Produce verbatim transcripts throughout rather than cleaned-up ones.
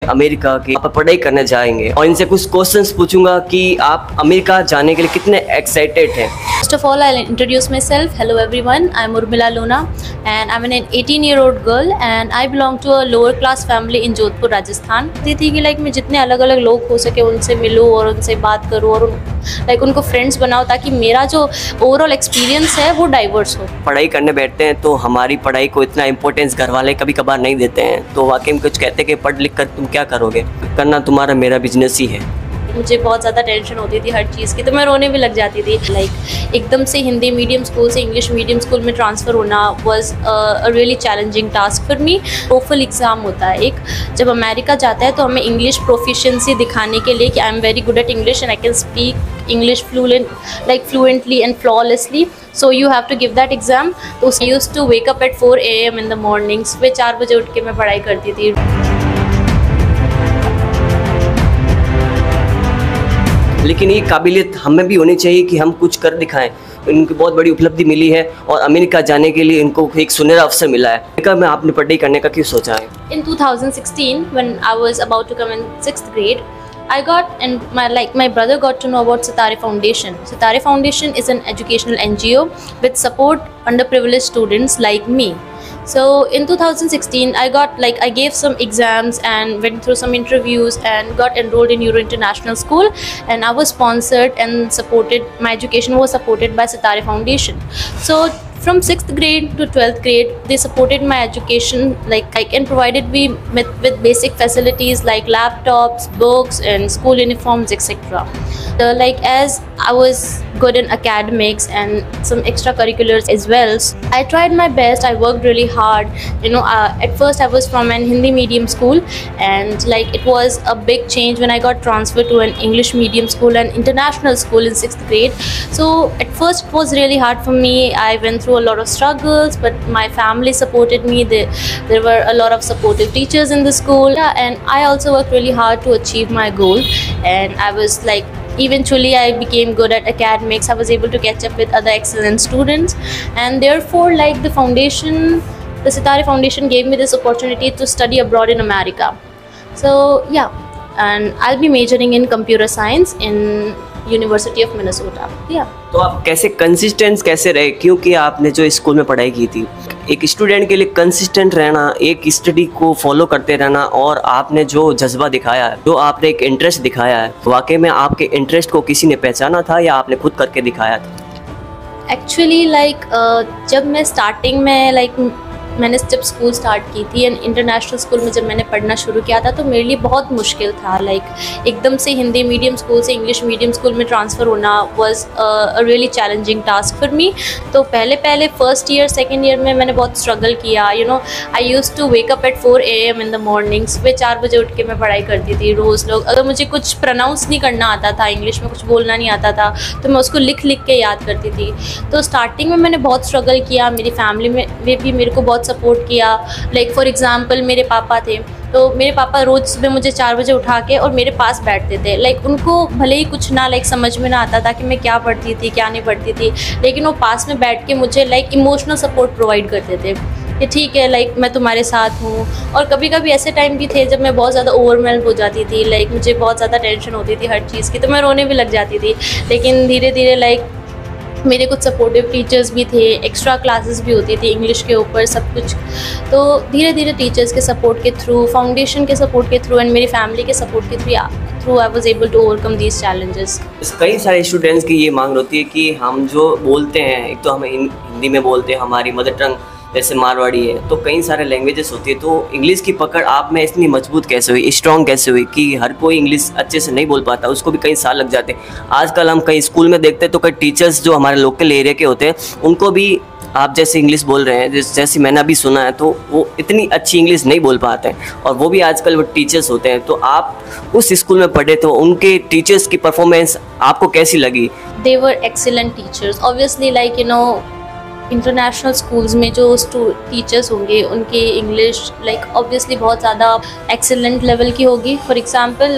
America की, आप पढ़ाई करने जाएंगे और इनसे कुछ क्वेश्चंस पूछूंगा कि आप अमेरिका जाने के लिए कितने एक्साइटेड हैं। First of all, I'll introduce myself. Hello everyone, I'm Urmila Lona and I'm an eighteen year old girl and I belong to a lower class family in Jodhpur, Rajasthan. थी थी कि like मैं जितने अलग अलग लोग हो सके उनसे मिलूँ और उनसे बात करूँ और लाइक उनको फ्रेंड्स बनाओ ताकि मेरा जो ओवरऑल एक्सपीरियंस है वो डाइवर्स हो। पढ़ाई करने बैठते हैं तो हमारी पढ़ाई को इतना इंपॉर्टेंस घर वाले कभी कभार नहीं देते हैं, तो वाकई में कुछ कहते हैं कि पढ़ लिख कर तुम क्या करोगे, करना तुम्हारा मेरा बिजनेस ही है। मुझे बहुत ज़्यादा टेंशन होती थी हर चीज़ की, तो मैं रोने भी लग जाती थी। लाइक एकदम से हिंदी मीडियम स्कूल से इंग्लिश मीडियम स्कूल में ट्रांसफ़र होना was a really challenging task for me. TOEFL exam होता है एक, जब अमेरिका जाता है तो हमें इंग्लिश प्रोफिशिएंसी दिखाने के लिए कि I am very good at English and I can speak English fluent like fluently and flawlessly, so you have to give that exam. तो I used to wake up at four a m in the morning. सुबह चार बजे उठ के मैं पढ़ाई करती थी। लेकिन ये काबिलियत हमें भी होनी चाहिए कि हम कुछ कर दिखाएं। इनकी बहुत बड़ी उपलब्धि मिली है और अमेरिका जाने के लिए इनको एक सुनहरा अवसर मिला है। अमेरिका में आपने पढ़ाई करने का क्यों सोचा है? In two thousand sixteen, when I was about to come in sixth grade, I got and my like my brother got to know about Sitare Foundation. Sitare Foundation is an educational N G O with support underprivileged students like me. So in two thousand sixteen, I got like I gave some exams and went through some interviews and got enrolled in Euro International School, and I was sponsored and supported. My education was supported by Sitare Foundation. So from sixth grade to twelfth grade, they supported my education like like and provided me with, with basic facilities like laptops, books, and school uniforms, et cetera. So like as I was good in academics and some extracurriculars as well, so I tried my best. I worked really hard. You know, uh, at first I was from an Hindi medium school, and like it was a big change when I got transferred to an English medium school and international school in sixth grade. So at first it was really hard for me. I went through a lot of struggles, but my family supported me. There, there were a lot of supportive teachers in the school, yeah, and I also worked really hard to achieve my goal. And I was like, eventually I became good at academics. I was able to catch up with other excellent students, and therefore like the foundation, the Sitare Foundation gave me this opportunity to study abroad in America. So yeah, and I'll be majoring in computer science in University of Minnesota. Yeah. तो आप कैसे consistent कैसे रहे, क्योंकि आपने जो school में पढ़ाई की थी, एक स्टूडेंट के लिए कंसिस्टेंट रहना, एक स्टडी को फॉलो करते रहना, और आपने जो जज्बा दिखाया है, जो आपने एक इंटरेस्ट दिखाया है, वाकई में आपके इंटरेस्ट को किसी ने पहचाना था या आपने खुद करके दिखाया था? एक्चुअली लाइक like, uh, जब मैं स्टार्टिंग में लाइक like, मैंने जब स्कूल स्टार्ट की थी एंड इंटरनेशनल स्कूल में जब मैंने पढ़ना शुरू किया था तो मेरे लिए बहुत मुश्किल था। लाइक like, एकदम से हिंदी मीडियम स्कूल से इंग्लिश मीडियम स्कूल में ट्रांसफ़र होना was a really challenging task for me. तो पहले पहले फर्स्ट ईयर सेकेंड ईयर में मैंने बहुत स्ट्रगल किया। You know, I used to wake up at four a m in the morning. सुबह चार बजे उठ के मैं पढ़ाई करती थी रोज़। लोग अगर मुझे कुछ प्रोनाउंस नहीं करना आता था, इंग्लिश में कुछ बोलना नहीं आता था, तो मैं उसको लिख लिख के याद करती थी। तो स्टार्टिंग में मैंने बहुत स्ट्रगल किया। मेरी फैमिली में वे भी मेरे को बहुत सपोर्ट किया। लाइक फॉर एग्ज़ाम्पल मेरे पापा थे, तो मेरे पापा रोज़ सुबह मुझे चार बजे उठा के और मेरे पास बैठते थे। लाइक उनको भले ही कुछ ना लाइक समझ में ना आता था कि मैं क्या पढ़ती थी क्या नहीं पढ़ती थी, लेकिन वो पास में बैठ के मुझे लाइक इमोशनल सपोर्ट प्रोवाइड करते थे कि ठीक है लाइक मैं तुम्हारे साथ हूँ। और कभी कभी ऐसे टाइम भी थे जब मैं बहुत ज़्यादा ओवरवेल्म हो जाती थी, लाइक मुझे बहुत ज़्यादा टेंशन होती थी हर चीज़ की, तो मैं रोने भी लग जाती थी। लेकिन धीरे धीरे लाइक मेरे कुछ सपोर्टिव टीचर्स भी थे, एक्स्ट्रा क्लासेस भी होती थी इंग्लिश के ऊपर सब कुछ। तो धीरे धीरे टीचर्स के सपोर्ट के थ्रू, फाउंडेशन के सपोर्ट के थ्रू एंड मेरी फैमिली के सपोर्ट के through through I was able to overcome these challenges. कई सारे स्टूडेंट्स की ये मांग होती है कि हम जो बोलते हैं, एक तो हम हिंदी में बोलते हैं, हमारी मदर टंग जैसे मारवाड़ी है, तो कई सारे लैंग्वेजेस होती है, तो इंग्लिश की पकड़ आप में इतनी मजबूत कैसे हुई, स्ट्रॉन्ग कैसे हुई कि हर कोई इंग्लिश अच्छे से नहीं बोल पाता, उसको भी कई साल लग जाते हैं। आजकल हम कई स्कूल में देखते हैं तो कई टीचर्स जो हमारे लोकल एरिया के होते हैं उनको भी आप जैसे इंग्लिश बोल रहे हैं, जैसे मैंने अभी सुना है, तो वो इतनी अच्छी इंग्लिश नहीं बोल पाते हैं, और वो भी आजकल वो टीचर्स होते हैं। तो आप उस स्कूल में पढ़े तो उनके टीचर्स की परफॉर्मेंस आपको कैसी लगी? They were excellent teachers. Obviously like you know international schools में जो टीचर्स होंगे उनकी इंग्लिश लाइक ऑब्वियसली बहुत ज़्यादा एक्सीलेंट लेवल की होगी। फॉर एग्जांपल लाइक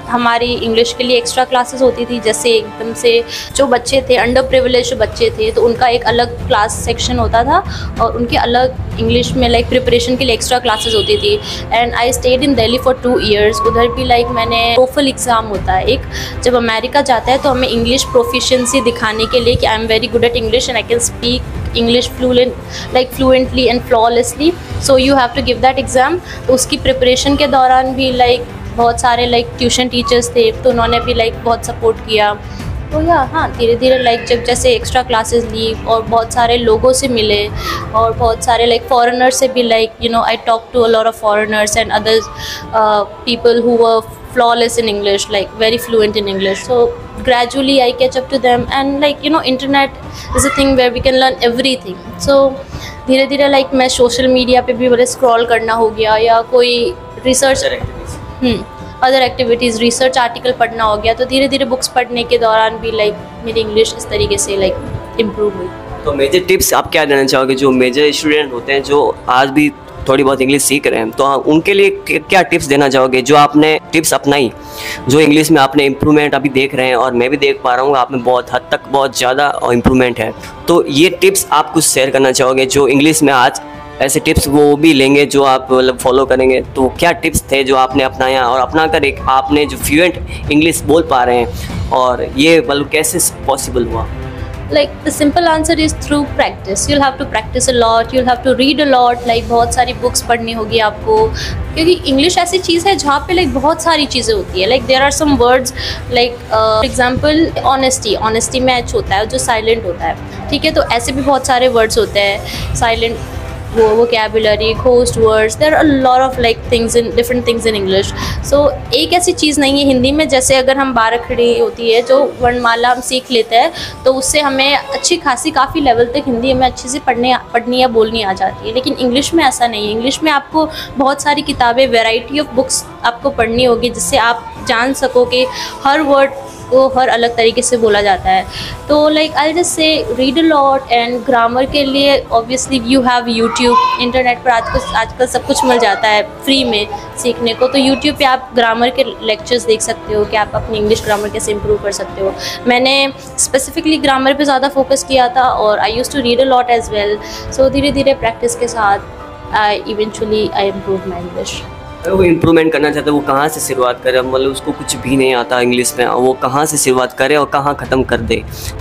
हमारी इंग्लिश के लिए एक्स्ट्रा क्लासेस होती थी, जैसे एकदम से जो बच्चे थे अंडर प्रिविलेज बच्चे थे तो उनका एक अलग क्लास सेक्शन होता था और उनके अलग इंग्लिश में लाइक प्रिपरेशन के लिए एक्स्ट्रा क्लासेस होती थी। And I stayed in Delhi for two years. उधर भी लाइक मैंने टोफल एग्ज़ाम होता है एक, जब अमेरिका जाता है तो हमें इंग्लिश प्रोफिशिएंसी दिखाने के लिए कि I am very good at English and I can speak English fluent like fluently and flawlessly, so you have to give that exam. तो उसकी प्रिपरेशन के दौरान भी लाइक बहुत सारे लाइक ट्यूशन टीचर्स थे तो उन्होंने भी लाइक बहुत सपोर्ट किया। तो या हाँ धीरे धीरे लाइक जब जैसे एक्स्ट्रा क्लासेस ली और बहुत सारे लोगों से मिले और बहुत सारे लाइक फॉरेनर्स से भी, like you know I talk to a lot of foreigners and others people who were flawless in English, like very fluent in English. So gradually I catch up to them, and like you know internet is a thing where we can learn everything. So धीरे धीरे like मैं social media पे भी बड़े scroll करना हो गया या कोई research hmm other activities research article पढ़ना हो गया, तो धीरे धीरे बुक्स पढ़ने के दौरान भी लाइक मेरी इंग्लिश इस तरीके से लाइक इम्प्रूव हुई। तो मेजर टिप्स आप क्या देना चाहोगे जो मेजर स्टूडेंट होते हैं जो आज भी थोड़ी बहुत इंग्लिश सीख रहे हैं, तो उनके लिए क्या टिप्स देना चाहोगे जो आपने टिप्स अपनाई, जो इंग्लिश में आपने इम्प्रूवमेंट अभी देख रहे हैं और मैं भी देख पा रहा हूँ आप में बहुत हद तक बहुत ज़्यादा इम्प्रूवमेंट है, तो ये टिप्स आप कुछ शेयर करना चाहोगे जो इंग्लिश में आज ऐसे टिप्स वो भी लेंगे जो आप मतलब फॉलो करेंगे, तो क्या टिप्स थे जो आपने अपनाया और अपना कर एक आपने जो फ्लुएंट इंग्लिश बोल पा रहे हैं और ये मतलब कैसे पॉसिबल हुआ? Like the simple answer is through practice. You'll have to practice a lot. You'll have to read a lot. Like बहुत सारी बुक्स पढ़नी होगी आपको, क्योंकि इंग्लिश ऐसी चीज़ है जहाँ पे लाइक बहुत सारी चीज़ें होती है। Like there are some words like for example honesty, honesty में एच होता है जो साइलेंट होता है, ठीक है। तो ऐसे भी बहुत सारे वर्ड्स होते हैं साइलेंट, वो vocabulary, ghost words, there are a lot of like things in different things in English. So एक ऐसी चीज़ नहीं है हिंदी में जैसे अगर हम बाराखड़ी होती है जो वर्णमाला हम सीख लेते हैं तो उससे हमें अच्छी खासी काफ़ी लेवल तक हिंदी हमें अच्छे से पढ़ने पढ़नी या बोलनी आ जाती है, लेकिन इंग्लिश में ऐसा नहीं है। इंग्लिश में आपको बहुत सारी किताबें, वेराइटी ऑफ बुक्स आपको पढ़नी होगी जिससे आप जान सको कि हर वर्ड को हर अलग तरीके से बोला जाता है। तो like I just say read a lot, and grammar के लिए obviously you have YouTube, internet पर आजकल आजकल सब कुछ मिल जाता है फ्री में सीखने को, तो यूट्यूब पे आप ग्रामर के लेक्चर्स देख सकते हो कि आप अपनी इंग्लिश ग्रामर कैसे इम्प्रूव कर सकते हो। मैंने स्पेसिफिकली ग्रामर पे ज़्यादा फोकस किया था और I used to read a lot as well. So धीरे धीरे प्रैक्टिस के साथ I eventually I improve my English. वो इम्प्रूवमेंट करना चाहता है वो कहाँ से शुरुआत करे, मतलब उसको कुछ भी नहीं आता इंग्लिश में, वो कहाँ से शुरुआत करे और कहाँ ख़त्म कर दे।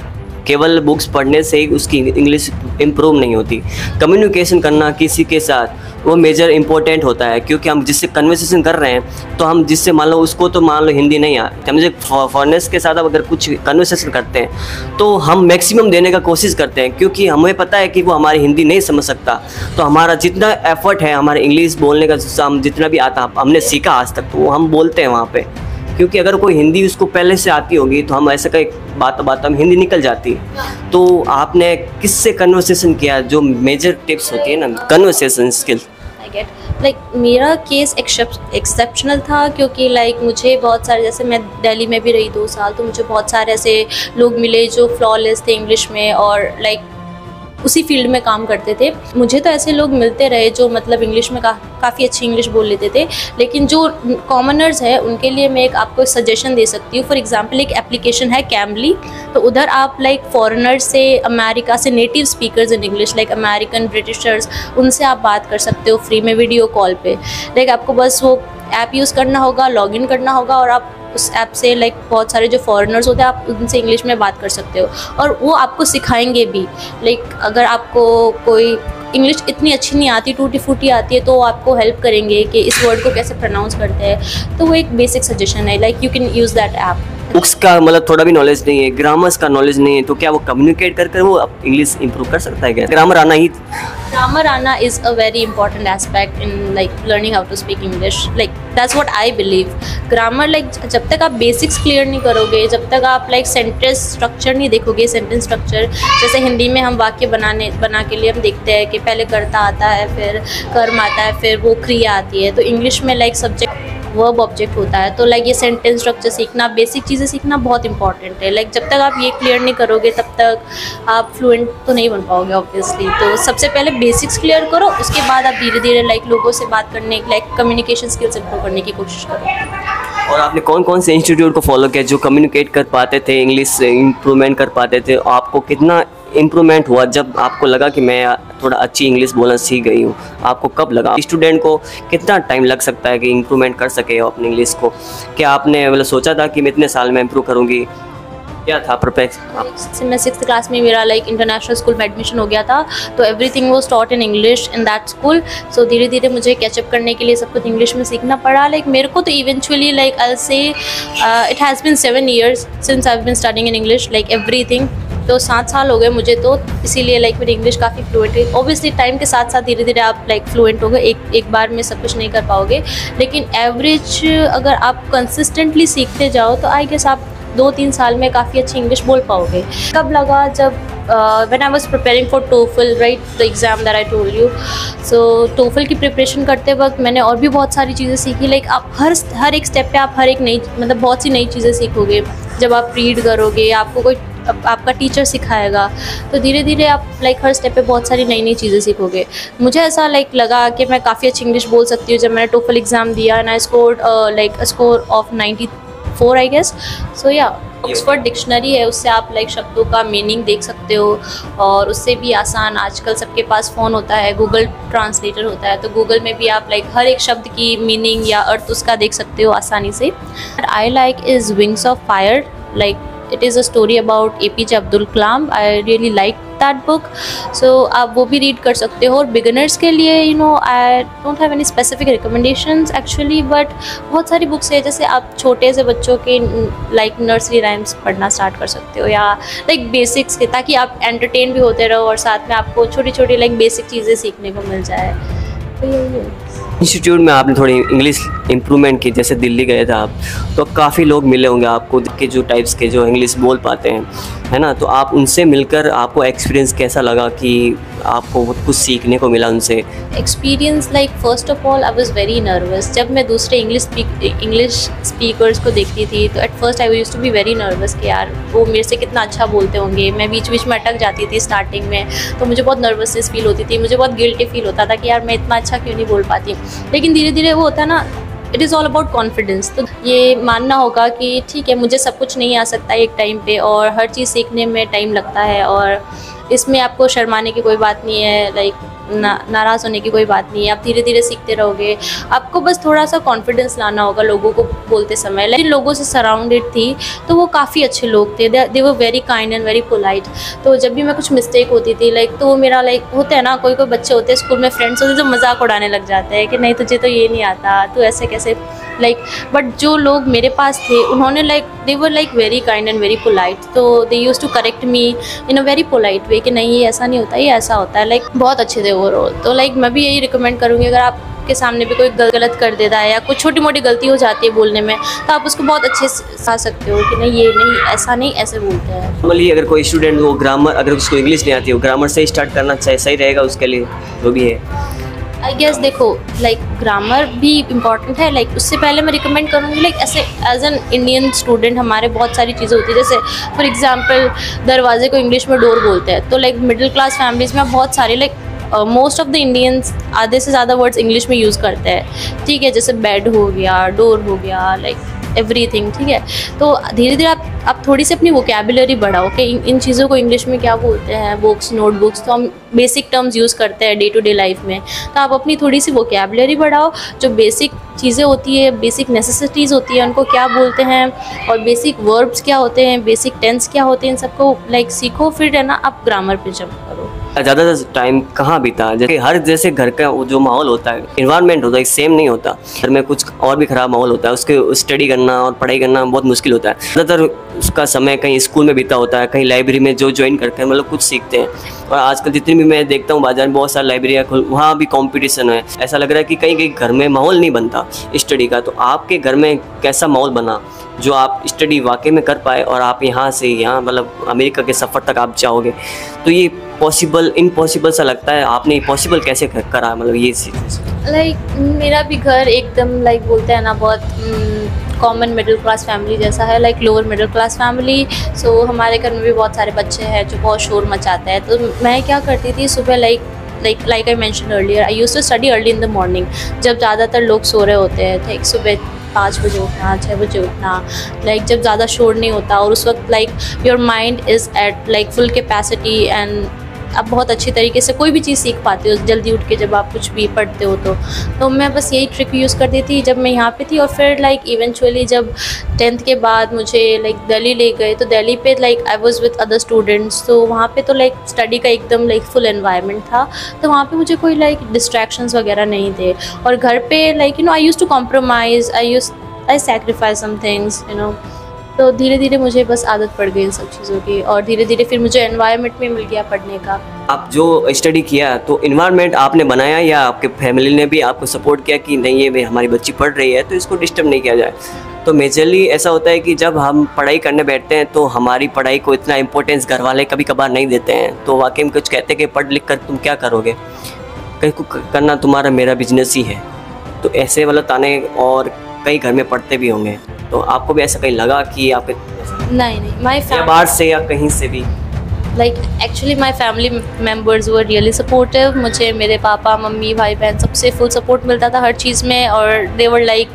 केवल बुक्स पढ़ने से ही उसकी इंग्लिश इम्प्रूव नहीं होती। कम्युनिकेशन करना किसी के साथ वो मेजर इंपॉर्टेंट होता है, क्योंकि हम जिससे कन्वर्सेशन कर रहे हैं तो हम जिससे मान लो उसको तो मान लो हिंदी नहीं आती, हम जब फॉरेनर्स के साथ अगर कुछ कन्वर्सेशन करते हैं तो हम मैक्सिमम देने का कोशिश करते हैं, क्योंकि हमें पता है कि वो हमारी हिंदी नहीं समझ सकता। तो हमारा जितना एफर्ट है हमारे इंग्लिश बोलने का, हम जितना भी आता हमने सीखा आज तक, तो वो हम बोलते हैं वहाँ पर, क्योंकि अगर कोई हिंदी उसको पहले से आती होगी तो हम ऐसा कई बात बात हम हिंदी निकल जाती। तो आपने किससे कन्वर्सेशन किया, जो मेजर टिप्स होती है ना conversation skill? I get like मेरा केस एक्सेप्शनल था, क्योंकि लाइक like, मुझे बहुत सारे, जैसे मैं दिल्ली में भी रही दो साल, तो मुझे बहुत सारे ऐसे लोग मिले जो फ्लॉलेस थे इंग्लिश में और लाइक like, उसी फील्ड में काम करते थे। मुझे तो ऐसे लोग मिलते रहे जो मतलब इंग्लिश में का, काफ़ी अच्छी इंग्लिश बोल लेते थे, लेकिन जो कॉमनर्स हैं उनके लिए मैं एक आपको सजेशन दे सकती हूँ। फॉर एग्जांपल एक एप्लीकेशन है कैम्बली, तो उधर आप लाइक फॉरेनर्स से, अमेरिका से native speakers in English like American, Britishers, उनसे आप बात कर सकते हो फ्री में वीडियो कॉल पे। लाइक आपको बस वो ऐप यूज़ करना होगा, लॉगिन करना होगा और आप उस ऐप से लाइक बहुत सारे जो फॉरेनर्स होते हैं आप उनसे इंग्लिश में बात कर सकते हो और वो आपको सिखाएंगे भी। लाइक अगर आपको कोई इंग्लिश इतनी अच्छी नहीं आती, टूटी फूटी आती है, तो वो आपको हेल्प करेंगे कि इस वर्ड को कैसे प्रोनाउंस करते हैं। तो वो एक बेसिक सजेशन है, like you can use that app. Books का मतलब थोड़ा भी नॉलेज नहीं है, ग्रामर्स का नॉलेज नहीं है, तो क्या वो कम्युनिकेट कर कर वो इंग्लिश इंप्रूव कर सकता है क्या? ग्रामर आना ही ग्रामर आना is a very important aspect in like learning how to speak English. Like that's what I believe. Grammar like जब तक आप बेसिक्स क्लियर नहीं करोगे, जब तक आप लाइक सेंटेंस स्ट्रक्चर नहीं देखोगे, सेंटेंस स्ट्रक्चर जैसे हिंदी में हम वाक्य बनाने बना के लिए हम देखते हैं कि पहले कर्ता आता है, फिर कर्म आता है, फिर वो क्रिया आती है। तो इंग्लिश में लाइक सब्जेक्ट वर्ब ऑब्जेक्ट होता है। तो लाइक ये सेंटेंस स्ट्रक्चर सीखना, बेसिक चीज़ें सीखना बहुत इंपॉर्टेंट है। लाइक जब तक आप ये क्लियर नहीं करोगे तब तक आप फ्लुएंट तो नहीं बन पाओगे ऑब्वियसली। तो सबसे पहले बेसिक्स क्लियर करो, उसके बाद आप धीरे धीरे लाइक लोगों से बात करने, लाइक कम्युनिकेशन स्किल्स इंप्रूव करने की कोशिश करो। और आपने कौन कौन से इंस्टीट्यूट को फॉलो किया जो कम्युनिकेट कर पाते थे, इंग्लिश इम्प्रूवमेंट कर पाते थे? आपको कितना इम्प्रूवमेंट हुआ जब आपको लगा कि मैं थोड़ा अच्छी इंग्लिश बोलना सीख गई हूँ? आपको कब लगा? स्टूडेंट को कितना टाइम लग सकता है कि इम्प्रूवमेंट कर सके अपनी इंग्लिश को? क्या आपने मतलब सोचा था कि मैं इतने साल में इम्प्रूव करूँगी? क्या था परफेक्ट? मैं सिक्स क्लास में मेरा लाइक इंटरनेशनल स्कूल में एडमिशन हो गया था, तो everything was taught in English in that school. So धीरे धीरे मुझे कैचअप करने के लिए सब कुछ इंग्लिश में सीखना पड़ा। लाइक मेरे को तो eventually like I say it has been seven years since I have been studying in English like everything. तो सात साल हो गए मुझे, तो इसीलिए लाइक मेरी इंग्लिश काफ़ी फ्लुएंट है। ऑब्वियसली टाइम के साथ साथ धीरे धीरे आप लाइक फ्लुएंट हो गए, एक एक बार में सब कुछ नहीं कर पाओगे, लेकिन एवरेज अगर आप कंसिस्टेंटली सीखते जाओ तो आई गेस आप दो तीन साल में काफ़ी अच्छी इंग्लिश बोल पाओगे। कब लगा? जब when I was preparing for TOEFL, right, the exam that I told you. So TOEFL की प्रिपरेशन करते वक्त मैंने और भी बहुत सारी चीज़ें सीखी। लाइक आप हर हर एक स्टेप पे आप हर एक नई मतलब बहुत सी नई चीज़ें सीखोगे। जब आप रीड करोगे, आपको कोई आपका टीचर सिखाएगा, तो धीरे धीरे आप लाइक हर स्टेप पे बहुत सारी नई नई चीज़ें सीखोगे। मुझे ऐसा लाइक लगा कि मैं काफ़ी अच्छी इंग्लिश बोल सकती हूँ जब मैंने टोफल एग्ज़ाम दिया and I scored like a score of ninety four I guess. So या ऑक्सफोर्ड डिक्शनरी है, उससे आप लाइक शब्दों का मीनिंग देख सकते हो, और उससे भी आसान आजकल सबके पास फ़ोन होता है, गूगल ट्रांसलेटर होता है, तो गूगल में भी आप लाइक हर एक शब्द की मीनिंग या अर्थ उसका देख सकते हो आसानी से। I like is Wings of Fire, like it is a story about A P J Abdul Kalam. I really like that book, so आप वो भी रीड कर सकते हो। और बिगिनर्स के लिए you know I don't have any specific recommendations actually, but बहुत सारी बुक्स है, जैसे आप छोटे से बच्चों के लाइक नर्सरी राइम्स पढ़ना स्टार्ट कर सकते हो, या लाइक बेसिक्स के, ताकि आप एंटरटेन भी होते रहो और साथ में आपको छोटी छोटी लाइक बेसिक चीज़ें सीखने को मिल जाए। तो यही है। इंस्टीट्यूट में आपने थोड़ी इंग्लिश इम्प्रूवमेंट की, जैसे दिल्ली गए थे आप, तो काफ़ी लोग मिले होंगे आपको के जो टाइप्स के जो इंग्लिश बोल पाते हैं, है ना? तो आप उनसे मिलकर आपको एक्सपीरियंस कैसा लगा कि आपको बहुत कुछ सीखने को मिला उनसे? Experience like first of all I was very nervous. जब मैं दूसरे इंग्लिश इंग्लिश स्पीकर्स को देखती थी तो at first I used to be very nervous कि यार वो मेरे से कितना अच्छा बोलते होंगे। मैं बीच बीच में अटक जाती थी स्टार्टिंग में, तो मुझे बहुत नर्वसनेस फील होती थी, मुझे बहुत गिल्टी फील होता था कि यार मैं इतना अच्छा क्यों नहीं बोल पाती। लेकिन धीरे धीरे वो होता है ना, it is all about confidence. तो ये मानना होगा कि ठीक है, मुझे सब कुछ नहीं आ सकता एक टाइम पे, और हर चीज़ सीखने में टाइम लगता है, और इसमें आपको शर्माने की कोई बात नहीं है, लाइक ना नाराज़ होने की कोई बात नहीं है। आप धीरे धीरे सीखते रहोगे, आपको बस थोड़ा सा कॉन्फिडेंस लाना होगा लोगों को बोलते समय। लेकिन लोगों से सराउंडेड थी तो वो काफ़ी अच्छे लोग थे, they were very kind and very polite. तो जब भी मैं कुछ मिस्टेक होती थी लाइक, तो मेरा लाइक होता है ना, कोई कोई बच्चे होते हैं स्कूल में, फ्रेंड्स होते हैं जो मजाक उड़ाने लग जाते हैं कि नहीं तुझे तो ये नहीं आता, तू ऐसे कैसे, लाइक बट जो लोग मेरे पास थे उन्होंने like they were like very kind and very polite. तो they used to correct me in a very polite way कि नहीं ये ऐसा नहीं होता, ये ऐसा होता है। लाइक बहुत अच्छे थे ओवरऑल। तो लाइक मैं भी यही रिकमेंड करूँगी, अगर आपके सामने भी कोई गलत कर देता है या कुछ छोटी मोटी गलती हो जाती है बोलने में, तो आप उसको बहुत अच्छे से समझा सकते हो कि नहीं ये नहीं, ऐसा नहीं, ऐसे बोलते हैं। नॉर्मली अगर कोई स्टूडेंट वो ग्रामर, अगर उसको इंग्लिश नहीं आती हो, ग्रामर से स्टार्ट करना चाहिए, सही रहेगा उसके लिए जो भी है? आई गेस देखो लाइक ग्रामर भी इम्पॉर्टेंट है, लाइक उससे पहले मैं रिकमेंड करूँगी लाइक ऐसे एज एन इंडियन स्टूडेंट हमारे बहुत सारी चीज़ें होती है, जैसे फॉर एग्जांपल दरवाजे को इंग्लिश में डोर बोलते हैं। तो लाइक मिडिल क्लास फैमिलीज़ में बहुत सारे like most of the Indians आधे से ज़्यादा वर्ड्स इंग्लिश में यूज़ करते हैं, ठीक है, जैसे बेड हो गया, डोर हो गया, लाइक एवरीथिंग, ठीक है। तो धीरे धीरे आप आप थोड़ी सी अपनी वोकेबुलरी बढ़ाओ कि इन इन चीज़ों को इंग्लिश में क्या बोलते हैं, बुक्स, नोटबुक्स, तो हम बेसिक टर्म्स यूज़ करते हैं डे टू डे लाइफ में। तो आप अपनी थोड़ी सी वोकेबुलरी बढ़ाओ, जो बेसिक चीज़ें होती है, बेसिक नेसेसिटीज़ होती है, उनको क्या बोलते हैं, और बेसिक वर्ब्स क्या होते हैं, बेसिक टेंस क्या होते हैं, इन सबको लाइक सीखो, फिर है ना आप ग्रामर पे जंप करो। ज़्यादा टाइम कहाँ बीता? जैसे हर जैसे घर का जो माहौल होता है, इन्वायरमेंट होता है, सेम नहीं होता। घर में कुछ और भी ख़राब माहौल होता है, उसके स्टडी करना और पढ़ाई करना बहुत मुश्किल होता है। ज़्यादातर उसका समय कहीं स्कूल में बीता होता है, कहीं लाइब्रेरी में जो ज्वाइन करते हैं, मतलब कुछ सीखते हैं। और आजकल जितनी भी मैं देखता हूँ बाजार में बहुत सारी लाइब्रेरियाँ खुल, वहाँ भी कंपटीशन है। ऐसा लग रहा है कि कहीं कहीं घर में माहौल नहीं बनता स्टडी का। तो आपके घर में कैसा माहौल बना जो आप स्टडी वाकई में कर पाए, और आप यहाँ से यहाँ मतलब अमेरिका के सफ़र तक आप जाओगे? तो ये पॉसिबल इम्पॉसिबल सा लगता है, आपने पॉसिबल कैसे करा, मतलब ये चीज़? लाइक like, मेरा भी घर एकदम लाइक like, बोलते हैं ना बहुत कॉमन मिडिल क्लास फैमिली जैसा है, like lower middle class family. So हमारे घर में भी बहुत सारे बच्चे हैं जो बहुत शोर मचाते हैं। तो मैं क्या करती थी सुबह, like like like I mention earlier, I used to study early in the morning, जब ज़्यादातर लोग सो रहे होते हैं। ठीक सुबह पाँच बजे उठना, छः बजे उठना, लाइक जब ज़्यादा शोर नहीं होता और उस वक्त like your mind is at like full capacity and आप बहुत अच्छी तरीके से कोई भी चीज़ सीख पाते हो जल्दी उठ के जब आप कुछ भी पढ़ते हो। तो तो मैं बस यही ट्रिक यूज़ करती थी जब मैं यहाँ पे थी। और फिर लाइक इवेंचुअली जब टेंथ के बाद मुझे लाइक दिल्ली ले गए तो दिल्ली पे like I was with other students, तो वहाँ पे तो लाइक स्टडी का एकदम लाइक फुल एनवायरनमेंट था, तो वहाँ पे मुझे कोई लाइक डिस्ट्रैक्शंस वगैरह नहीं थे। और घर पे like you know I use to compromise, I use I sacrifice some things you know. तो धीरे धीरे मुझे बस आदत पड़ गई इन सब चीज़ों की और धीरे धीरे फिर मुझे एनवायरनमेंट में मिल गया पढ़ने का। आप जो स्टडी किया तो इन्वायरमेंट आपने बनाया या आपके फैमिली ने भी आपको सपोर्ट किया कि नहीं ये हमारी बच्ची पढ़ रही है तो इसको डिस्टर्ब नहीं किया जाए? तो मेजरली ऐसा होता है कि जब हम पढ़ाई करने बैठते हैं तो हमारी पढ़ाई को इतना इम्पोर्टेंस घर वाले कभी कभार नहीं देते हैं, तो वाकई में कुछ कहते हैं कि पढ़ लिख कर तुम क्या करोगे, कहीं को करना तुम्हारा मेरा बिजनेस ही है। तो ऐसे वाला ताने और कई घर में पढ़ते भी होंगे, तो आपको भी ऐसा कहीं लगा कि आप नहीं नहीं माई या बाहर से या कहीं से भी? Like actually my family members were really supportive. मुझे मेरे पापा मम्मी भाई बहन सबसे फुल सपोर्ट मिलता था हर चीज़ में और दे वर लाइक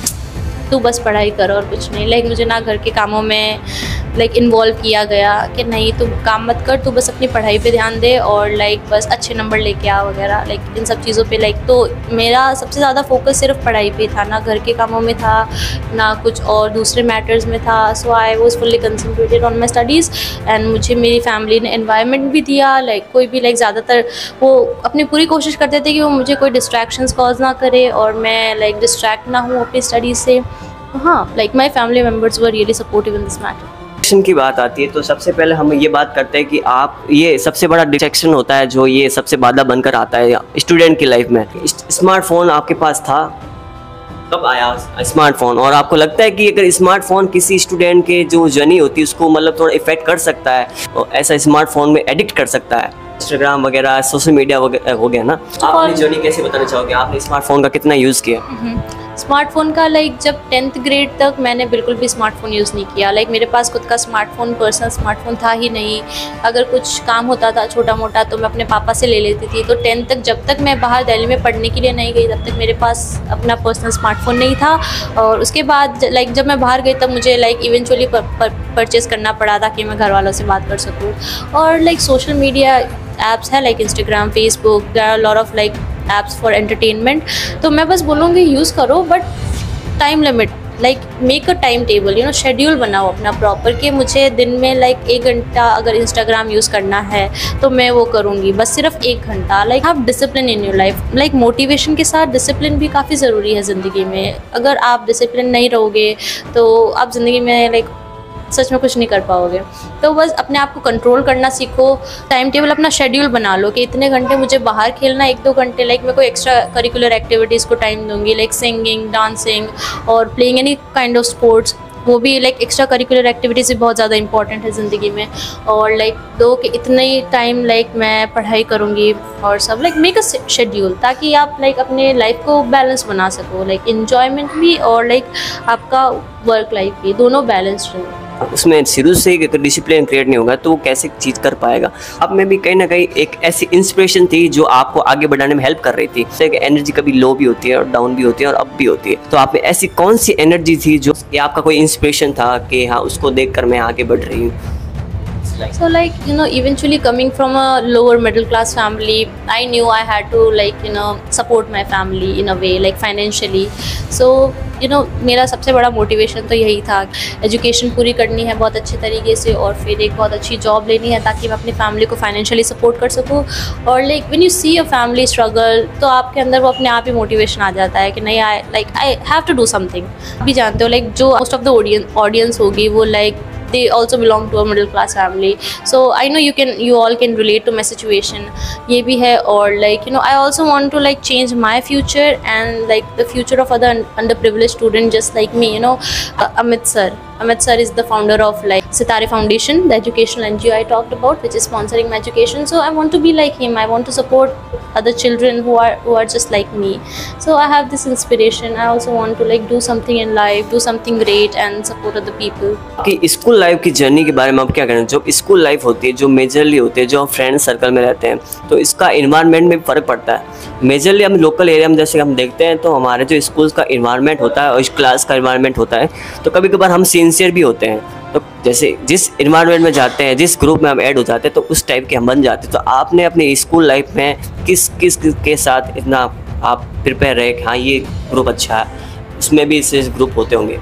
तू बस पढ़ाई कर और कुछ नहीं। लाइक मुझे ना घर के कामों में लाइक इन्वॉल्व किया गया कि नहीं तू काम मत कर, तू बस अपनी पढ़ाई पे ध्यान दे और लाइक बस अच्छे नंबर लेके आ वगैरह, लाइक इन सब चीज़ों पे। लाइक तो मेरा सबसे ज़्यादा फोकस सिर्फ पढ़ाई पे था, ना घर के कामों में था ना कुछ और दूसरे मैटर्स में था। So I was fully concentrated on my studies and मुझे मेरी फैमिली ने एनवायरनमेंट भी दिया। लाइक कोई भी लाइक ज़्यादातर वो अपनी पूरी कोशिश करते थे कि वो मुझे कोई डिस्ट्रैक्शंस कॉज ना करे और मैं लाइक डिस्ट्रैक्ट ना हूँ अपनी स्टडीज़ से। हाँ, like my family members were really supportive in this matter. की बात आती है तो सबसे पहले हम ये बात करते हैं कि आप ये सबसे बड़ा डिस्ट्रैक्शन होता है जो ये सबसे बाधा बनकर आता है स्टूडेंट की लाइफ में। स्मार्टफोन आपके पास था, कब आया स्मार्टफोन? और आपको लगता है कि अगर स्मार्टफोन किसी स्टूडेंट के जो जर्नी होती है उसको मतलब थोड़ा इफेक्ट कर सकता है, तो ऐसा स्मार्टफोन में एडिक्ट कर सकता है? इंस्टाग्राम वगैरह सोशल मीडिया वगैरह हो गया ना, आप अपनी जर्नी कैसे बताना चाहोगे? आपने स्मार्टफोन का कितना यूज़ किया? स्मार्टफ़ोन का लाइक जब टेंथ ग्रेड तक मैंने बिल्कुल भी स्मार्टफ़ोन यूज़ नहीं किया। लाइक मेरे पास खुद का स्मार्टफ़ोन पर्सनल स्मार्टफ़ोन था ही नहीं। अगर कुछ काम होता था छोटा मोटा तो मैं अपने पापा से ले लेती थी। तो टेंथ तक जब तक मैं बाहर दिल्ली में पढ़ने के लिए नहीं गई तब तक मेरे पास अपना पर्सनल स्मार्टफ़ोन नहीं था। और उसके बाद लाइक जब मैं बाहर गई तब मुझे लाइक इवेंचुअली परचेज़ करना पड़ा था कि मैं घर वालों से बात कर सकूँ। और लाइक सोशल मीडिया एप्स है like Instagram Facebook, there are lot of like apps for entertainment. तो मैं बस बोलूँगी यूज़ करो but time limit, like make a time table, you know schedule बनाओ अपना प्रॉपर कि मुझे दिन में लाइक एक घंटा अगर इंस्टाग्राम यूज़ करना है तो मैं वो करूँगी, बस सिर्फ एक घंटा। लाइक आप discipline in your life, like motivation के साथ डिसिप्लिन भी काफ़ी ज़रूरी है ज़िंदगी में। अगर आप डिसिप्लिन नहीं रहोगे तो आप ज़िंदगी में लाइक सच में कुछ नहीं कर पाओगे। तो बस अपने आप को कंट्रोल करना सीखो, टाइम टेबल अपना शेड्यूल बना लो कि इतने घंटे मुझे बाहर खेलना, एक दो घंटे लाइक मैं कोई एक्स्ट्रा करिकुलर एक्टिविटीज़ को टाइम दूंगी लाइक सिंगिंग, डांसिंग और playing any kind of sports. वो भी लाइक एक्स्ट्रा करिकुलर एक्टिविटीज़ भी बहुत ज़्यादा इंपॉर्टेंट है ज़िंदगी में। और लाइक दो कि इतने ही टाइम लाइक मैं पढ़ाई करूँगी और सब लाइक मेक अ शेड्यूल ताकि आप लाइक अपने लाइफ को बैलेंस बना सको, लाइक इन्जॉयमेंट भी और लाइक आपका वर्क लाइफ भी, दोनों बैलेंस रहे। उसमें शुरू से अगर डिसिप्लिन क्रिएट नहीं होगा तो वो कैसे चीज़ कर पाएगा? अब मैं भी कहीं ना कहीं एक ऐसी इंस्पिरेशन थी जो आपको आगे बढ़ाने में हेल्प कर रही थी। तो एनर्जी कभी लो भी होती है और डाउन भी होती है और अप भी होती है, तो आप में ऐसी कौन सी एनर्जी थी जो आपका कोई इंस्पिरेशन था कि हाँ उसको देख कर मैं आगे बढ़ रही हूँ? So like you know eventually coming from a lower middle class family, I knew I had to like you know support my family in a way like financially. So you know मेरा सबसे बड़ा motivation तो यही था, education पूरी करनी है बहुत अच्छे तरीके से और फिर एक बहुत अच्छी जॉब लेनी है ताकि मैं अपनी फैमिली को फाइनेंशियली सपोर्ट कर सकूँ। और like when you see a family struggle तो आपके अंदर वो अपने आप ही मोटिवेशन आ जाता है कि नहीं I like I have to do something. भी जानते हो लाइक जो most of the audience audience होगी वो like they also belong to a middle class family, so I know you can you all can relate to my situation ये भी है। और like you know I also want to like change my future and like the future of other underprivileged student just like me, you know uh, Amit sir Amit sir is the founder of like Sitare Foundation, the educational N G O I talked about, which is sponsoring my education. So I want to be like him. I want to support other children who are who are just like me. So I have this inspiration. I also want to like do something in life, do something great and support other people. कि school life की journey के बारे में आप क्या कहना? जो school life होती है, जो मेजरली होती है, जो फ्रेंड सर्कल में रहते हैं, तो इसका इन्वायरमेंट में फ़र्क पड़ता है। मेजरली हम लोकल एरिया में जैसे हम देखते हैं तो हमारे जो स्कूल्स का इन्वायरमेंट होता है और इस क्लास का इन्वायरमेंट होता है, तो कभी कभार हम सिंसियर भी होते हैं। तो जैसे जिस इन्वायरमेंट में जाते हैं, जिस ग्रुप में हम ऐड हो जाते हैं, तो उस टाइप के हम बन जाते हैं। तो आपने अपनी स्कूल लाइफ में किस किस के साथ इतना आप प्रिपेयर रहे कि हाँ ये ग्रुप अच्छा है, उसमें भी इससे ग्रुप होते होंगे?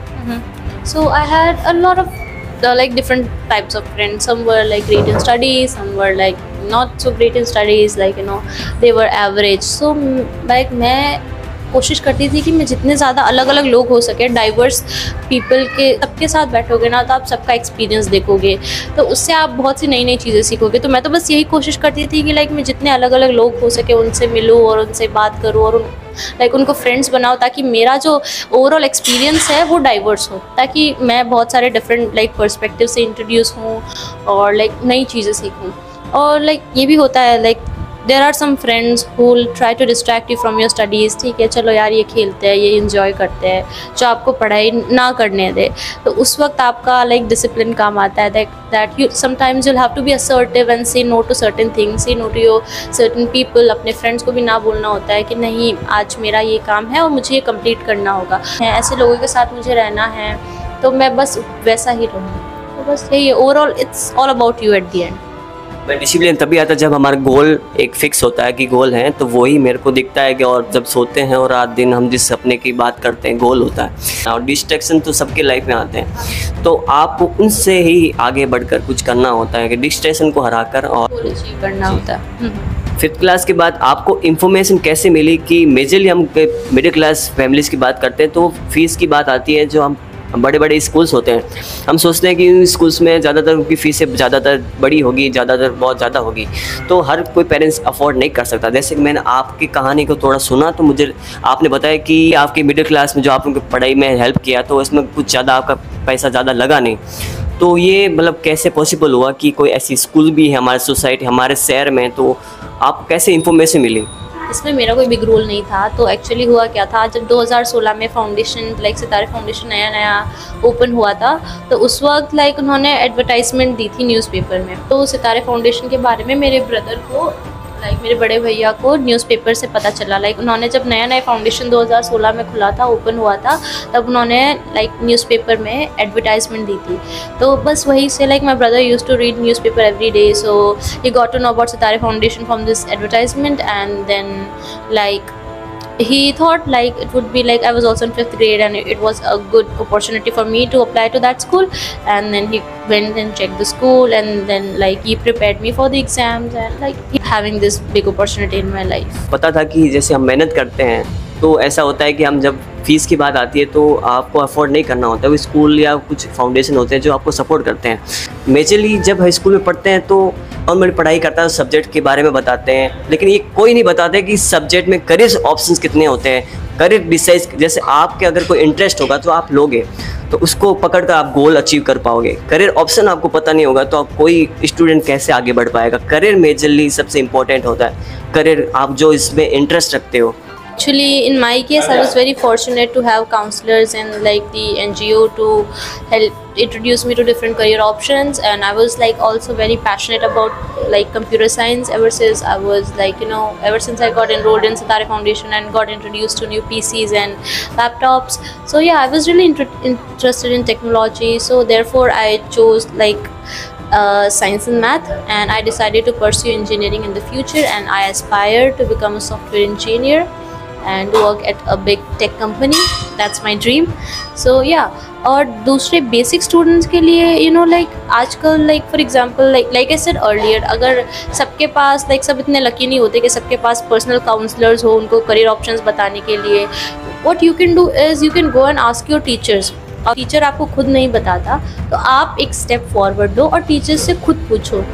So I had a lot of uh, like different types of friends. Some were like great in studies, some were like not so great in studies, like you know they were average. So like मैं कोशिश करती थी कि मैं जितने ज़्यादा अलग अलग लोग हो सके, डाइवर्स पीपल के सबके साथ बैठोगे ना तो आप सबका एक्सपीरियंस देखोगे, तो उससे आप बहुत सी नई नई चीज़ें सीखोगे। तो मैं तो बस यही कोशिश करती थी कि लाइक मैं जितने अलग अलग लोग हो सके उनसे मिलूँ और उनसे बात करूँ और उन लाइक उनको फ्रेंड्स बनाओ, ताकि मेरा जो ओवरऑल एक्सपीरियंस है वो डाइवर्स हो, ताकि मैं बहुत सारे डिफरेंट लाइक पर्सपेक्टिव से इंट्रोड्यूस हूँ और लाइक नई चीज़ें सीखूँ। और लाइक ये भी होता है like there are some friends who will try to distract you from your studies. ठीक है, चलो यार ये खेलते हैं, ये इंजॉय करते हैं, जो आपको पढ़ाई ना करने दे। तो उस वक्त आपका लाइक डिसिप्लिन काम आता है, that that you sometimes you will have to be assertive and say no to certain things, say no to your certain people. अपने फ्रेंड्स को भी ना बोलना होता है कि नहीं आज मेरा ये काम है और मुझे ये कंप्लीट करना होगा, ऐसे लोगों के साथ मुझे रहना है, तो मैं बस वैसा ही रहूँगी। तो बस यही है, overall it's all about you at the end. मैं डिसिप्लिन तभी आता है जब हमारा गोल एक फिक्स होता है कि गोल है, तो वही मेरे को दिखता है कि और जब सोते हैं और रात दिन हम जिस सपने की बात करते हैं गोल होता है। और डिस्ट्रैक्शन तो सबके लाइफ में आते हैं, तो आपको उनसे ही आगे बढ़कर कुछ करना होता है कि डिस्ट्रैक्शन को हराकर और गोल अचीव करना होता है। फिफ्थ क्लास के बाद आपको इन्फॉर्मेशन कैसे मिली कि मेजरली हम मिडिल क्लास फैमिलीज़ की बात करते हैं तो फीस की बात आती है। जो हम बड़े बड़े स्कूल्स होते हैं, हम सोचते हैं कि इन स्कूल्स में ज़्यादातर उनकी फ़ीसें ज़्यादातर बड़ी होगी, ज़्यादातर बहुत ज़्यादा होगी, तो हर कोई पेरेंट्स अफोर्ड नहीं कर सकता। जैसे कि मैंने आपकी कहानी को थोड़ा सुना तो मुझे आपने बताया कि आपकी मिडिल क्लास में जो आप उनकी पढ़ाई में हेल्प किया तो इसमें कुछ ज़्यादा आपका पैसा ज़्यादा लगा नहीं। तो ये मतलब कैसे पॉसिबल हुआ कि कोई ऐसी स्कूल भी है हमारे सोसाइटी हमारे शहर में, तो आपको कैसे इन्फॉर्मेशन मिली? इसमें मेरा कोई बिग रोल नहीं था। तो एक्चुअली हुआ क्या था, जब दो हज़ार सोलह में फाउंडेशन लाइक सितारे फाउंडेशन नया नया ओपन हुआ था, तो उस वक्त लाइक उन्होंने एडवर्टाइजमेंट दी थी न्यूज़पेपर में। तो सितारे फाउंडेशन के बारे में मेरे ब्रदर को लाइक मेरे बड़े भैया को न्यूज़पेपर से पता चला। लाइक उन्होंने जब नया नया फाउंडेशन दो हज़ार सोलह में खुला था, ओपन हुआ था, तब उन्होंने लाइक न्यूज़पेपर में एडवर्टाइजमेंट दी थी। तो बस वही से like my brother used to read newspaper every day, so he got to know about Sitare foundation from this advertisement and then like he thought like it would be like I was also in fifth grade and it was a good opportunity for me to apply to that school, and then he went and checked the school and then like he prepared me for the exams and like having this big opportunity in my life. पता था कि जैसे हम मेहनत करते हैं तो ऐसा होता है कि हम जब फीस की बात आती है तो आपको अफोर्ड नहीं करना होता है, वो स्कूल या कुछ फाउंडेशन होते हैं जो आपको सपोर्ट करते हैं। मेजरली जब हाई स्कूल में पढ़ते हैं तो नॉर्मल पढ़ाई करता है, सब्जेक्ट के बारे में बताते हैं, लेकिन ये कोई नहीं बताते कि सब्जेक्ट में करियर ऑप्शंस कितने होते हैं, करियर डिसाइड। जैसे आपके अगर कोई इंटरेस्ट होगा तो आप लोगे तो उसको पकड़ कर आप गोल अचीव कर पाओगे। करियर ऑप्शन आपको पता नहीं होगा तो आप कोई स्टूडेंट कैसे आगे बढ़ पाएगा। करियर मेजरली सबसे इम्पोर्टेंट होता है, करियर आप जो इसमें इंटरेस्ट रखते हो। Actually, in my case, I was very fortunate to have counselors and like the N G O to help introduce me to different career options, and I was like also very passionate about like computer science ever since I was like you know ever since I got enrolled in Sitare Foundation and got introduced to new P Cs and laptops. So yeah, I was really inter interested in technology. So therefore, I chose like Uh, science and math, and I decided to pursue engineering in the future, and I aspire to become a software engineer and work at a big tech company. That's my dream. So yeah, और दूसरे basic students के लिए you know like आजकल like for example like like I said earlier, अगर सबके पास like सब इतने lucky नहीं होते कि सबके पास पर्सनल काउंसलर्स हो उनको करियर ऑप्शंस बताने के लिए। What you can do is you can go and ask your teachers, और टीचर आपको खुद नहीं बताता तो आप एक स्टेप फॉरवर्ड दो और टीचर से खुद पूछो।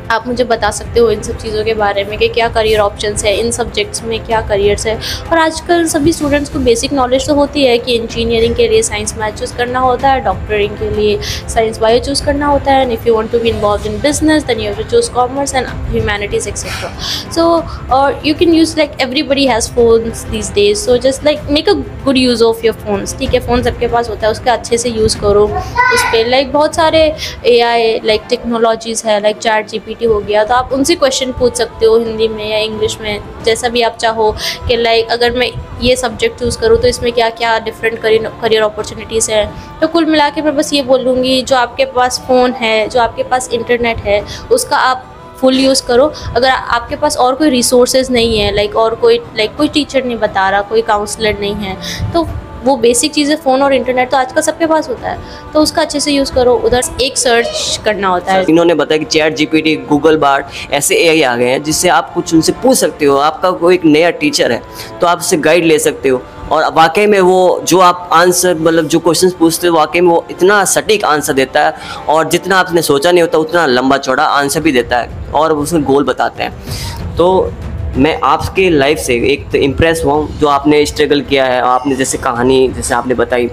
आप मुझे बता सकते हो इन सब चीज़ों के बारे में कि क्या करियर ऑप्शंस है, इन सब्जेक्ट्स में क्या करियर्स है। और आजकल सभी स्टूडेंट्स को बेसिक नॉलेज तो होती है कि इंजीनियरिंग के लिए साइंस मैथ चूज़ करना होता है, डॉक्टरिंग के लिए साइंस बायो चूज़ करना होता है, and if you want to be involve in business then you have to choose commerce and humanities etcetera. So और you can use like everybody has phones these days, so just like make a good use of your phones. ठीक है, phone सबके पास होता है, उसका अच्छे से use करो। उस पर लाइक बहुत सारे ए आई लाइक टेक्नोलॉजीज़ है, like chat G P T हो गया, तो आप उनसे क्वेश्चन पूछ सकते हो हिंदी में या इंग्लिश में, जैसा भी आप चाहो कि लाइक अगर मैं ये सब्जेक्ट चूज़ करूँ तो इसमें क्या क्या डिफरेंट करियर करियर अपॉर्चुनिटीज़ हैं। तो कुल मिला के मैं बस ये बोलूँगी, जो आपके पास फ़ोन है, जो आपके पास इंटरनेट है, उसका आप फुल यूज़ करो। अगर आपके पास और कोई रिसोर्सेज नहीं है, लाइक और कोई लाइक कोई टीचर नहीं बता रहा, कोई काउंसलर नहीं है, तो वो बेसिक चीज़ें फ़ोन और इंटरनेट तो आजकल सबके पास होता है, तो उसका अच्छे से यूज़ करो। उधर एक सर्च करना होता है। इन्होंने बताया कि चैट जीपीटी, गूगल बार्ड ऐसे एआई आ गए हैं जिससे आप कुछ उनसे पूछ सकते हो। आपका कोई एक नया टीचर है तो आप उससे गाइड ले सकते हो, और वाकई में वो जो आप आंसर मतलब जो क्वेश्चंस पूछते हो वाकई में वो इतना सटीक आंसर देता है, और जितना आपने सोचा नहीं होता उतना लंबा चौड़ा आंसर भी देता है, और उसमें गोल बताते हैं। तो मैं आपके लाइफ से एक तो इम्प्रेस हुआ हूँ, जो आपने स्ट्रगल किया है, आपने जैसे कहानी जैसे आपने बताई,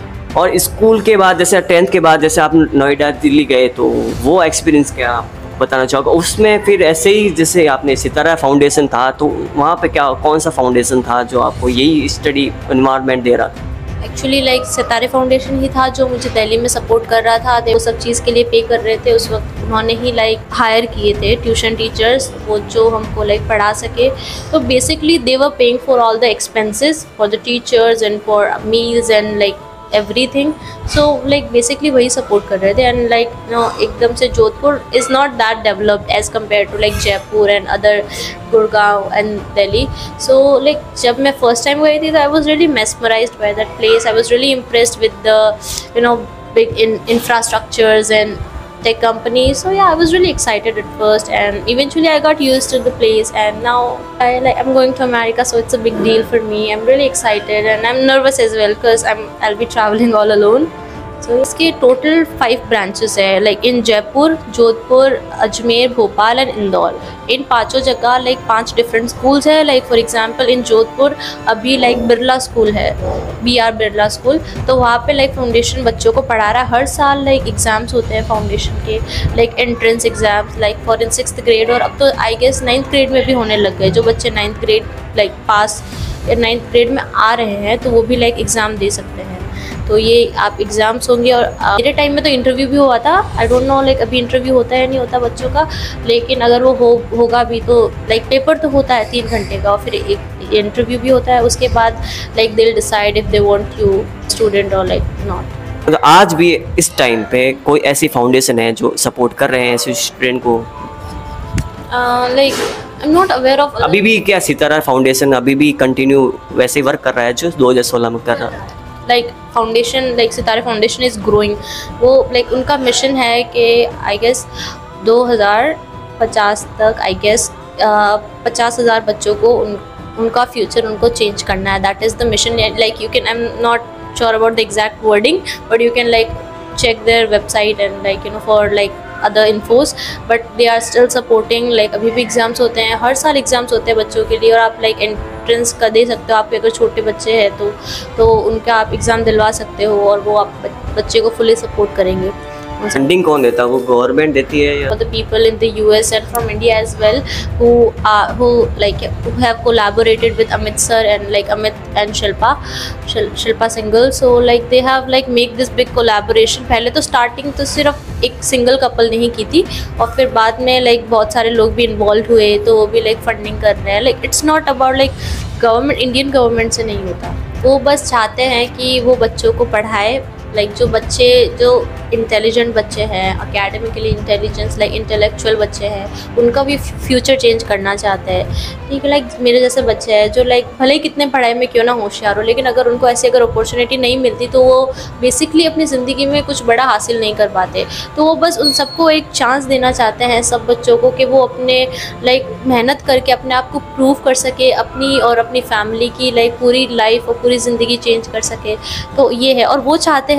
और स्कूल के बाद जैसे टेंथ के बाद जैसे आप नोएडा दिल्ली गए तो वो एक्सपीरियंस क्या आप बताना चाहोगे? उसमें फिर ऐसे ही जैसे आपने सितारा फाउंडेशन था, तो वहाँ पे क्या कौन सा फाउंडेशन था जो आपको यही स्टडी इन्वायरमेंट दे रहा था? एक्चुअली लाइक सितारे फाउंडेशन ही था जो मुझे दिल्ली में सपोर्ट कर रहा था। वो सब चीज़ के लिए पे कर रहे थे उस वक्त, उन्होंने ही लाइक हायर किए थे ट्यूशन टीचर्स, वो जो हमको लाइक पढ़ा सके। तो basically they were paying for all the expenses for the teachers and for meals and like everything. So like basically वही सपोर्ट कर रहे थे। एंड लाइक नो एकदम से Jodhpur is not that developed as compare to like Jaipur and other Gurgaon and Delhi. So like जब मैं first time गई थी तो I was really mesmerized by that place. I was really impressed with the you know big in infrastructures and tech companies. So yeah, I was really excited at first, and eventually I got used to the place, and now I like I'm going to America, so it's a big deal for me. I'm really excited and I'm nervous as well because I'm I'll be traveling all alone. So इसके total five branches है, like in Jaipur, Jodhpur, Ajmer, Bhopal and Indore. इन पांचों जगह like पांच different schools है। Like for example in Jodhpur अभी like Birla school है, B R Birla school, तो वहाँ पे लाइक फाउंडेशन बच्चों को पढ़ा रहा है। हर साल लाइक एग्ज़ाम्स होते हैं फाउंडेशन के, like entrance exams like for in sixth grade, और अब तो आई गेस नाइन्थ ग्रेड में भी होने लग गए। जो बच्चे नाइन्थ ग्रेड लाइक पास या नाइन्थ ग्रेड में आ रहे हैं तो वो भी लाइक एग्ज़ाम दे सकते हैं। तो ये आप एग्ज़ाम्स होंगे। और मेरे टाइम में तो इंटरव्यू भी हुआ था। आई डोंट नो लाइक अभी इंटरव्यू होता है या नहीं होता बच्चों का, लेकिन अगर वो हो होगा भी तो लाइक पेपर तो होता है तीन घंटे का, और फिर एक इंटरव्यू भी होता है। उसके बाद like they will decide if they want you student और लाइक नॉट। तो आज भी इस टाइम पे कोई ऐसी फाउंडेशन है जो सपोर्ट कर रहे हैं ऐसे स्टूडेंट को? Like I am not aware of. अभी भी क्या सितारा फाउंडेशन अभी भी कंटिन्यू वैसे वर्क कर रहा है जो दो हज़ार सोलह में कर रहा है? Like foundation like Sitare foundation is growing. वो लाइक उनका मिशन है कि आई गेस दो हज़ार पचास तक आई गेस पचास हज़ार बच्चों को उन उनका फ्यूचर उनको चेंज करना है। That is the mission. Like you can, I am not sure about the exact wording, but you can like check their website and like you know for like other infos, but they are still supporting। like अभी भी exams होते हैं, हर साल exams होते हैं बच्चों के लिए, और आप लाइक एंट्रेंस का दे सकते हो। आपके अगर छोटे बच्चे हैं तो तो उनका आप एग्ज़ाम दिलवा सकते हो, और वो आप बच्चे को फुली सपोर्ट करेंगे। फंडिंग कौन देता है? वो गवर्नमेंट देती है या? For the people in the U S and from India as well who are who like who have collaborated with Amit sir and like Amit and Shilpa Shil, Shilpa Singhal, so like they have like make this big collaboration। पहले तो starting तो सिर्फ एक single couple नहीं की थी, और फिर बाद में लाइक बहुत सारे लोग भी इन्वॉल्व हुए, तो वो भी लाइक फंडिंग कर रहे हैं। Like it's not about like government, Indian government से नहीं होता। वो बस चाहते हैं कि वो बच्चों को पढ़ाए। लाइक जो बच्चे जो इंटेलिजेंट बच्चे हैं, अकेडमिकली इंटेलिजेंस लाइक इंटेलेक्चुअल बच्चे हैं, उनका भी फ्यूचर चेंज करना चाहते हैं। ठीक है, लाइक मेरे जैसे बच्चे हैं जो लाइक भले ही कितने पढ़ाई में क्यों ना होशियार हो, लेकिन अगर उनको ऐसी अगर अपॉर्चुनिटी नहीं मिलती तो वो बेसिकली अपनी ज़िंदगी में कुछ बड़ा हासिल नहीं कर पाते। तो वो बस उन सबको एक चांस देना चाहते हैं, सब बच्चों को, कि वो अपने लाइक मेहनत करके अपने आप को प्रूव कर सके, अपनी और अपनी फैमिली की लाइक पूरी लाइफ और पूरी ज़िंदगी चेंज कर सके। तो ये है, और वो चाहते हैं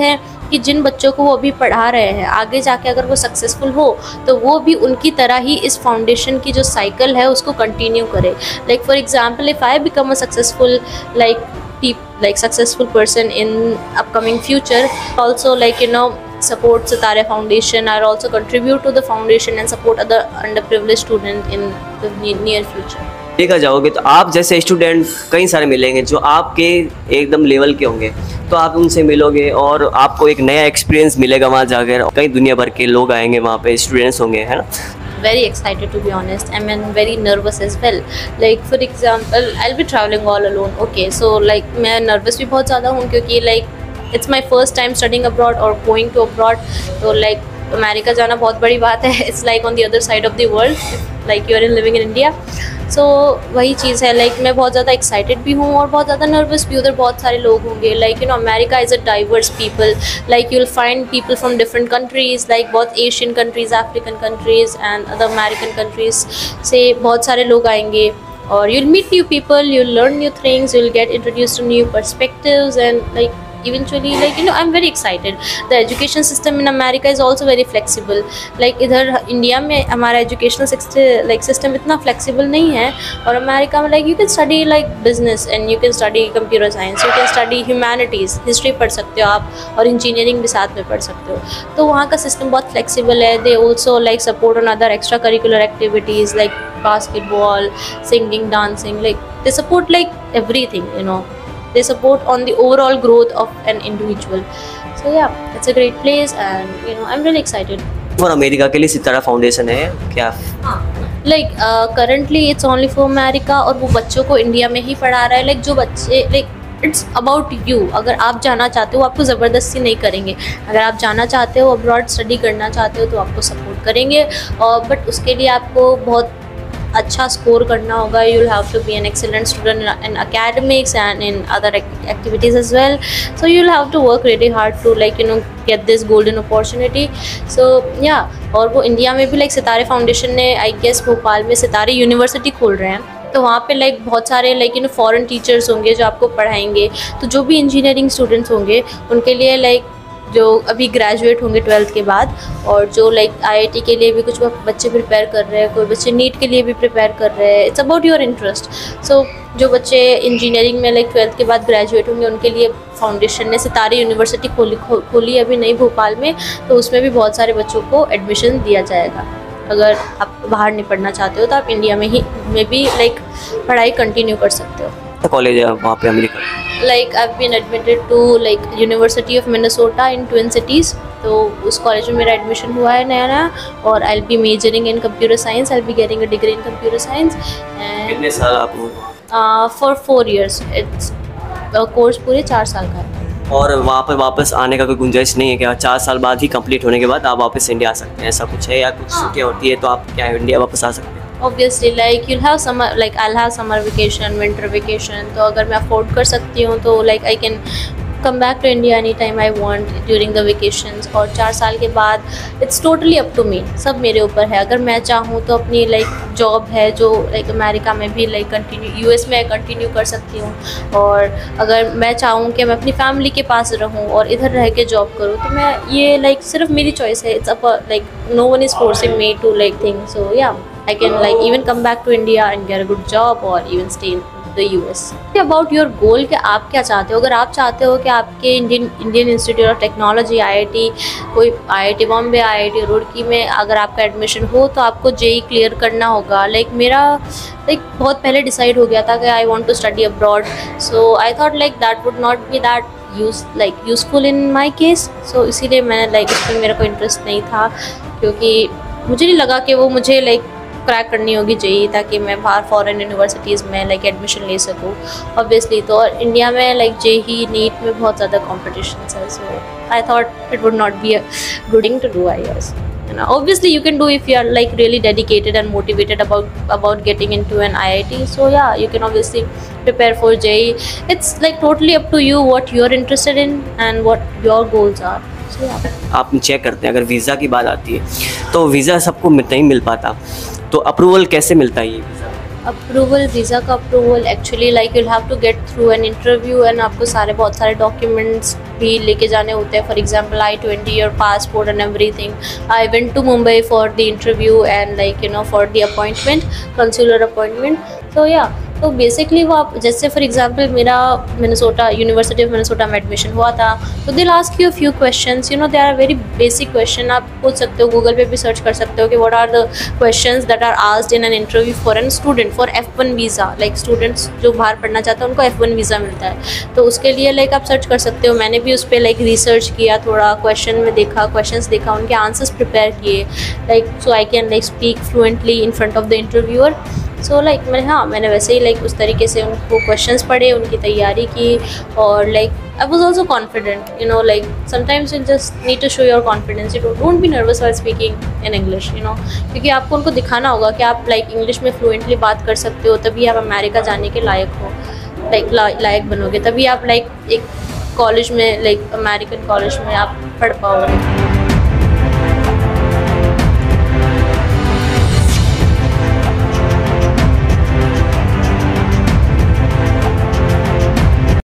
कि जिन बच्चों को वो अभी पढ़ा रहे हैं आगे जाके अगर वो सक्सेसफुल हो तो वो भी उनकी तरह ही इस फाउंडेशन की जो साइकिल है उसको कंटिन्यू करे. Like for example, if I become a successful like like successful person in upcoming future, also like you know support Sitare Foundation, or also contribute to the foundation and support other underprivileged student in the near future. देखा जाओगे तो आप जैसे student कई सारे मिलेंगे जो आपके एकदम लेवल के होंगे, तो आप उनसे मिलोगे और आपको एक नया एक्सपीरियंस मिलेगा वहाँ जाकर. कई दुनिया भर के लोग आएंगे वहाँ पे, स्टूडेंट्स होंगे, है ना. Very excited to be honest. I'm and very nervous as well. Like for example, I'll be traveling all alone. Okay, so like मैं nervous भी बहुत ज़्यादा हूँ क्योंकि like it's my first time studying abroad or going to abroad. तो like America जाना बहुत बड़ी बात है. It's like on the other side of the world, like you are living in India. So so, वही चीज़ है. लाइक like, मैं बहुत ज़्यादा एक्साइटेड भी हूँ और बहुत ज़्यादा नर्वस भी. उधर बहुत सारे लोग होंगे. Like you know America is a diverse people. Like you will find people from different countries, like बहुत Asian countries, African countries and other American countries से बहुत सारे लोग आएंगे. और you will meet new people, you will learn new things, you will get introduce to new perspectives and like eventually like you know I'm very excited. The education system in America is also very flexible. like इधर India में हमारा educational like system इतना flexible नहीं है, और America में like you can study like business and you can study computer science, you can study humanities, history पढ़ सकते हो आप, और engineering भी साथ में पढ़ सकते हो. तो वहाँ का system बहुत flexible है. They also like support on other extracurricular activities like basketball, singing, dancing. Like they support like everything, you know. They support on the overall growth of an individual. So yeah, it's a great place and you know I'm really excited. For America के लिए सितारा foundation है क्या? हाँ, like uh, currently it's only for America, और वो बच्चों को India में ही पढ़ा रहा है. like जो बच्चे like इट्स अबाउट यू. अगर आप जाना चाहते हो, आपको ज़बरदस्ती नहीं करेंगे. अगर आप जाना चाहते हो, अब्रॉड स्टडी करना चाहते हो, तो आपको सपोर्ट करेंगे. और बट उसके लिए आपको बहुत अच्छा स्कोर करना होगा. You will have to be an excellent student in academics and in other activities as well. So you will have to work really hard to like you know get this golden opportunity. So yeah, और वो India में भी like Sitare foundation ने I guess Bhopal में सितारे university खोल रहे हैं. तो वहाँ पे लाइक बहुत सारे like you know foreign teachers होंगे जो आपको पढ़ाएंगे. तो जो भी इंजीनियरिंग स्टूडेंट्स होंगे उनके लिए लाइक जो अभी ग्रेजुएट होंगे ट्वेल्थ के बाद, और जो लाइक आईआईटी के लिए भी कुछ बच्चे प्रिपेयर कर रहे हैं, कोई बच्चे नीट के लिए भी प्रिपेयर कर रहे हैं. It's about your interest. So जो बच्चे इंजीनियरिंग में लाइक ट्वेल्थ के बाद ग्रेजुएट होंगे उनके लिए फाउंडेशन ने सितारे यूनिवर्सिटी खोली खो, खोली अभी नई भोपाल में. तो उसमें भी बहुत सारे बच्चों को एडमिशन दिया जाएगा. अगर आप बाहर नहीं पढ़ना चाहते हो तो आप इंडिया में ही में भी लाइक पढ़ाई कंटिन्यू कर सकते हो. कॉलेज है वहाँ पे America? Like I've been admitted to like University of Minnesota in Twin Cities. तो उस कॉलेज में मेरा एडमिशन हुआ है नया नया, और I'll be majoring in computer science. I'll be getting a degree in computer science. कितने साल आपको? uh, for four years. It's course uh, पूरे चार साल का है. और वहाँ पर वापस आने का कोई गुंजाइश नहीं है क्या? चार साल बाद ही कंप्लीट होने के बाद आप वापस इंडिया आ सकते हैं, ऐसा कुछ है? या कुछ छुट्टियाँ होती है तो आप क्या इंडिया वापस आ सकते हैं? Obviously, like you'll have summer, like I'll have summer vacation, winter vacation. तो अगर मैं afford कर सकती हूँ तो like I can come back to India anytime I want during the vacations. और चार साल के बाद it's totally up to me. सब मेरे ऊपर है. अगर मैं चाहूँ तो अपनी like जॉब है जो like अमेरिका में भी like continue, यूएस में कंटिन्यू कर सकती हूँ. और अगर मैं चाहूँ कि मैं अपनी फैमिली के पास रहूँ और इधर रह के जॉब करूँ, तो मैं ये like सिर्फ मेरी चॉइस है. It's up like no one is forcing me to like think. So yeah, I can like even come back to India and get a good job or even stay in the U S. About your goal कि आप क्या चाहते हो. अगर आप चाहते हो कि आपके Indian Indian Institute of Technology IIT, कोई आईआईटी बॉम्बे, आईआईटी रुड़की में अगर आपका एडमिशन हो तो आपको जेई क्लियर करना होगा. लाइक मेरा लाइक बहुत पहले डिसाइड हो गया था कि I want to study abroad. So I thought like that would not be that use like useful in my case. So इसीलिए मैंने लाइक इसमें मेरा कोई इंटरेस्ट नहीं था, क्योंकि मुझे नहीं लगा कि वो मुझे लाइक क्रैक करनी होगी जेई ताकि मैं बाहर फॉरेन यूनिवर्सिटीज़ में लाइक एडमिशन ले सकूँ. ऑब्वियसली तो इंडिया में लाइक जेई नीट में बहुत ज़्यादा कॉम्पिटिशन है. So I thought it would not be a good thing to do. I guess obviously you can do if you are like really dedicated and motivated about about getting into an I I T. So yeah, you can obviously prepare for J E E. It's like totally up to you what you're interested in and what your goals are. So yeah. आप check करते हैं अगर visa की बात आती है तो visa सबको नहीं मिल पाता, तो अप्रूवल कैसे मिलता है ये वीज़ा? अप्रूवल, वीज़ा का approval actually like you have to get through an interview and आपको सारे बहुत सारे डॉक्यूमेंट्स भी लेके जाने होते हैं. For example I twenty, your passport and everything. I went to Mumbai for the interview and like you know for the appointment, consular appointment. तो या तो बेसिकली वो आप जैसे फॉर एग्जांपल मेरा मिनेसोटा, यूनिवर्सिटी ऑफ मिनेसोटा में एडमिशन हुआ था, तो they ask you few questions, you know they are very basic question. आप पूछ सकते हो, गूगल पे भी सर्च कर सकते हो कि what are the questions that are asked in an interview for an student for F one visa. Like students जो बाहर पढ़ना चाहते हैं उनको एफ वन वीज़ा मिलता है, तो उसके लिए लाइक आप सर्च कर सकते हो. मैंने भी उस पर लाइक रिसर्च किया, थोड़ा क्वेश्चन में देखा, क्वेश्चंस देखा, उनके आंसर्स प्रिपेयर किए, like so I can like speak fluently in front of the interviewer. So like मैंने हाँ मैंने वैसे ही लाइक उस तरीके से उनको क्वेश्चंस पढ़े, उनकी तैयारी की, और like I was also confident. You know like sometimes you just need to show your confidence. You don't be nervous while speaking in English, you know, क्योंकि आपको उनको दिखाना होगा कि आप लाइक इंग्लिश में फ्लुएंटली बात कर सकते हो, तभी आप अमेरिका जाने के लायक हो, लाइक लायक बनोगे, तभी आप लाइक एक कॉलेज में लाइक अमेरिकन कॉलेज में आप पढ़ पाओगे.